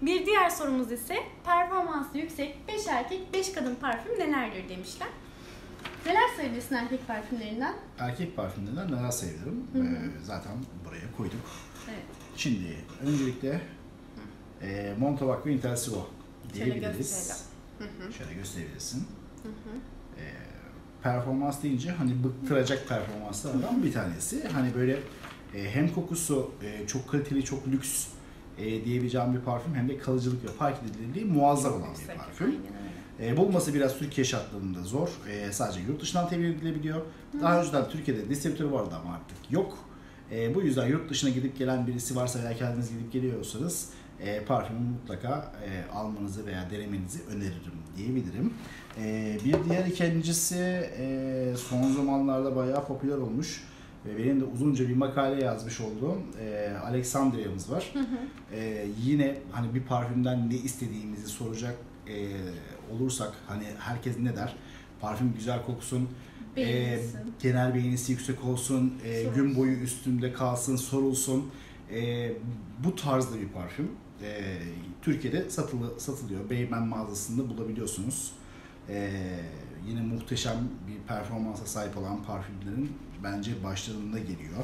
Bir diğer sorumuz ise performansı yüksek 5 erkek 5 kadın parfüm nelerdir demişler. Neler sayabilirsin erkek parfümlerinden? Erkek parfümlerinden neler sayabilirim? Zaten buraya koyduk. Evet. Şimdi öncelikle Montabak ve Intensivo diyebiliriz. Şöyle gösterebilirsin. Performans deyince hani bıktıracak performanslardan bir tanesi. Hani böyle hem kokusu çok kaliteli, çok lüks diyebileceğim bir parfüm, hem de kalıcılık ve fark edilirliği muazzam olan bir parfüm. Bulması biraz Türkiye şartlarında zor. Sadece yurt dışından temin edilebiliyor. Daha önceden Türkiye'de distribütörü vardı ama artık yok. Bu yüzden yurt dışına gidip gelen birisi varsa veya kendiniz gidip geliyorsanız parfümü mutlaka almanızı veya denemenizi öneririm diyebilirim. Bir diğer ikincisi son zamanlarda bayağı popüler olmuş ve benim de uzunca bir makale yazmış olduğum Alexandria'mız var. Yine hani bir parfümden ne istediğimizi soracak olursak, hani herkes ne der? Parfüm güzel koksun, genel beğenisi yüksek olsun, gün boyu üstünde kalsın, sorulsun. Bu tarzda bir parfüm. Türkiye'de satılıyor. Beymen mağazasında bulabiliyorsunuz. Yine muhteşem bir performansa sahip olan parfümlerin bence başlarında geliyor.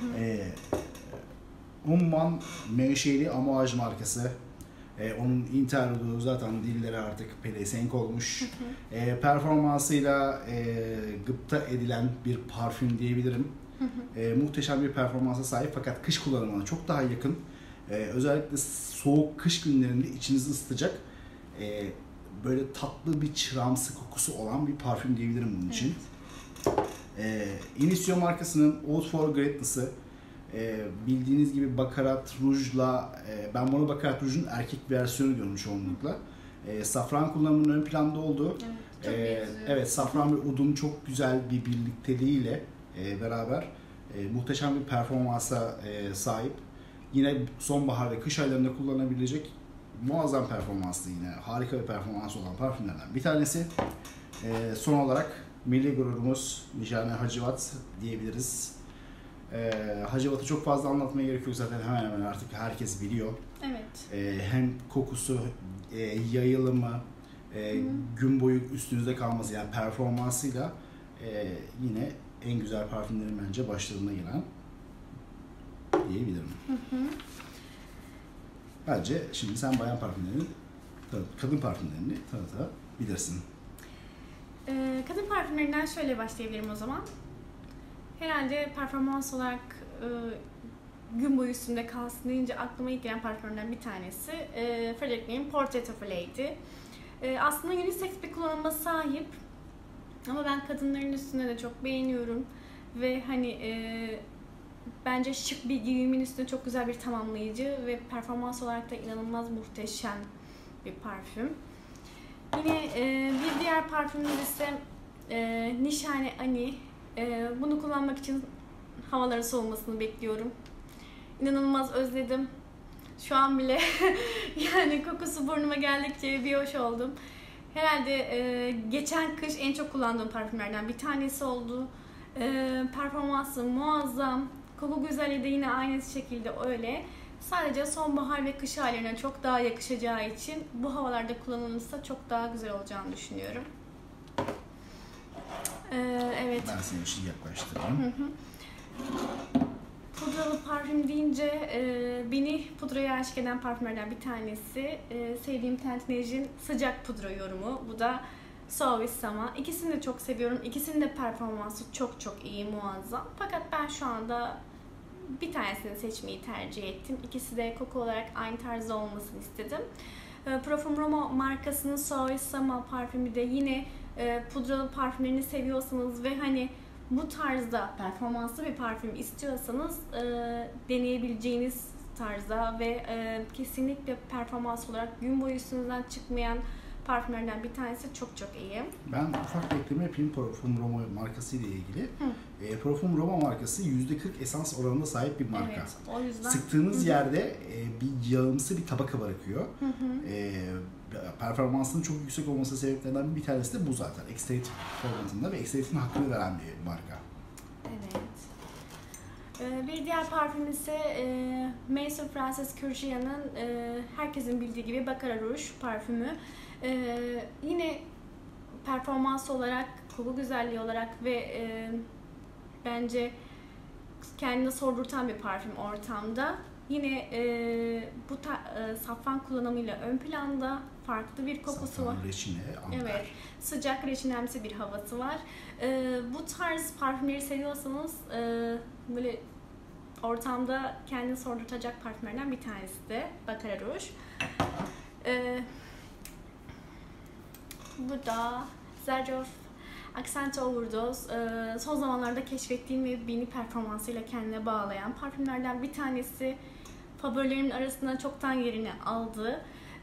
Umman menşeli Amouage markası. Onun interludu zaten dillere artık pelesenk olmuş. Performansıyla gıpta edilen bir parfüm diyebilirim. Muhteşem bir performansa sahip fakat kış kullanımına çok daha yakın. Özellikle soğuk kış günlerinde içinizi ısıtacak böyle tatlı bir çıramsı kokusu olan bir parfüm diyebilirim bunun için. Initio markasının Oud for Greatness'ı bildiğiniz gibi Baccarat Rouge'la, ben bunu Baccarat Rouge'un erkek versiyonu diyorum çoğunlukla. Safran kullanımının ön planda olduğu. Evet, safran ve udun çok güzel bir birlikteliğiyle beraber muhteşem bir performansa sahip. Yine sonbahar ve kış aylarında kullanabilecek muazzam performanslı, yine harika bir performans olan parfümlerden bir tanesi. Son olarak milli gururumuz Mijane Hacivat diyebiliriz. Hacivat'ı çok fazla anlatmaya gerek yok, zaten hemen hemen artık herkes biliyor. Evet. Hem kokusu, yayılımı, gün boyu üstünüzde kalması, yani performansıyla yine en güzel parfümlerin bence başlarına gelen diyebilirim. Bence şimdi sen bayan parfümlerini, kadın parfümlerini tanıtabilirsin. Kadın parfümlerinden şöyle başlayabilirim o zaman. Herhalde performans olarak gün boyu üstünde kalsın deyince aklıma ilk gelen parfümlerden bir tanesi Frederic Malin Portrait of a Lady. Aslında unisex bir kullanıma sahip ama ben kadınların üstünde de çok beğeniyorum ve hani bence şık bir giyimin üstünde çok güzel bir tamamlayıcı ve performans olarak da inanılmaz muhteşem bir parfüm. Yine bir diğer parfümümüz ise Nishane Ani. Bunu kullanmak için havaların soğumasını bekliyorum. İnanılmaz özledim. Şu an bile yani kokusu burnuma geldikçe bir hoş oldum. Herhalde geçen kış en çok kullandığım parfümlerden bir tanesi oldu. Performansı muazzam. Koku güzelliği de yine aynı şekilde öyle. Sadece sonbahar ve kış aylarına çok daha yakışacağı için bu havalarda kullanılırsa çok daha güzel olacağını düşünüyorum. Evet. Ben senin için yaklaştırayım. Pudralı parfüm deyince beni pudraya aşık eden parfümlerden bir tanesi. Sevdiğim Tentinej'in sıcak pudra yorumu. Bu da Sovis Sama. İkisini de çok seviyorum. İkisinin de performansı çok çok iyi, muazzam. Fakat ben şu anda bir tanesini seçmeyi tercih ettim. İkisi de koku olarak aynı tarzda olmasını istedim. Parfum Roma markasının Sovis Sama parfümü de yine pudralı parfümlerini seviyorsanız ve hani bu tarzda performanslı bir parfüm istiyorsanız deneyebileceğiniz tarzda ve kesinlikle performans olarak gün boyu üstünüzden çıkmayan parfümlerden bir tanesi, çok çok iyi. Ben ufak bir ekleme yapayım Parfum Roma markası ile ilgili. Parfum Roma markası %40 esans oranına sahip bir marka. Evet, o yüzden. Sıktığınız yerde bir yağımsı bir tabaka bırakıyor. Performansının çok yüksek olması sebeplerinden bir tanesi de bu zaten. Extended formatında ve Extended'in hakkını veren bir marka. Evet. Bir diğer parfüm ise Maison Francis Kurkdjian'ın herkesin bildiği gibi Baccarat Rouge parfümü. Yine performans olarak, koku güzelliği olarak ve bence kendini sordurtan bir parfüm ortamda. Yine bu safran kullanımıyla ön planda, farklı bir kokusu var. Safran, reçine, amber. Evet, sıcak reçinemsi bir havası var. Bu tarz parfümleri seviyorsanız böyle ortamda kendini sordurtacak parfümlerden bir tanesi de Baccarat Rouge. Bu da Xerjoff Accent Overdose. Son zamanlarda keşfettiğim ve beni performansıyla kendine bağlayan parfümlerden bir tanesi. Favorilerimin arasında çoktan yerini aldı.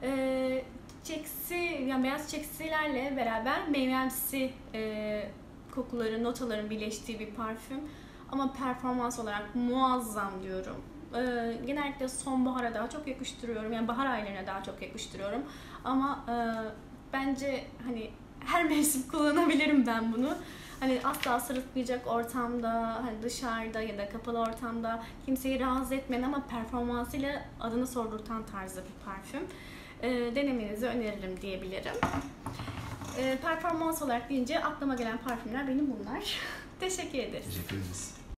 Yani beyaz çeksilerle beraber meyvemsi kokuların, notaların birleştiği bir parfüm. Ama performans olarak muazzam diyorum. Genellikle sonbahara daha çok yakıştırıyorum. Yani bahar aylarına daha çok yakıştırıyorum. Ama bence hani her mevsim kullanabilirim ben bunu. Hani asla sırıtmayacak ortamda, hani dışarıda ya da kapalı ortamda kimseyi rahatsız etmeyen ama performansıyla adını sordurtan tarzda bir parfüm. Denemenizi öneririm diyebilirim. Performans olarak deyince aklıma gelen parfümler benim bunlar. Teşekkür ederiz. Teşekkür ederiz.